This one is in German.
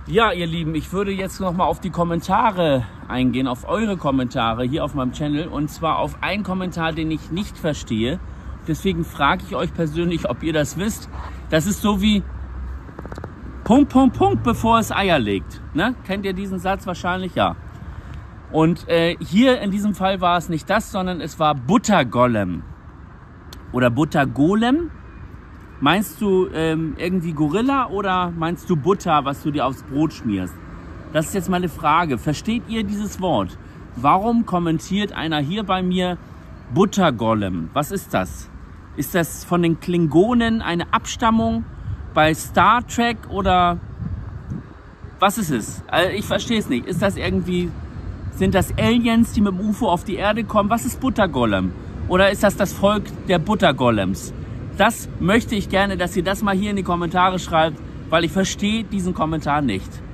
Ja, ihr Lieben, ich würde jetzt nochmal auf die Kommentare eingehen, auf eure Kommentare hier auf meinem Channel. Und zwar auf einen Kommentar, den ich nicht verstehe. Deswegen frage ich euch persönlich, ob ihr das wisst. Das ist so wie Punkt, bevor es Eier legt. Ne? Kennt ihr diesen Satz wahrscheinlich? Ja. Und hier in diesem Fall war es nicht das, sondern es war Buttergolem. Oder Buttergolem. Meinst du irgendwie Gorilla oder meinst du Butter, was du dir aufs Brot schmierst? Das ist jetzt meine Frage. Versteht ihr dieses Wort? Warum kommentiert einer hier bei mir Buttergolem? Was ist das? Ist das von den Klingonen eine Abstammung bei Star Trek oder was ist es? Also ich verstehe es nicht. Ist das irgendwie, sind das Aliens, die mit dem UFO auf die Erde kommen? Was ist Buttergolem? Oder ist das das Volk der Buttergolems? Das möchte ich gerne, dass ihr das mal hier in die Kommentare schreibt, weil ich verstehe diesen Kommentar nicht.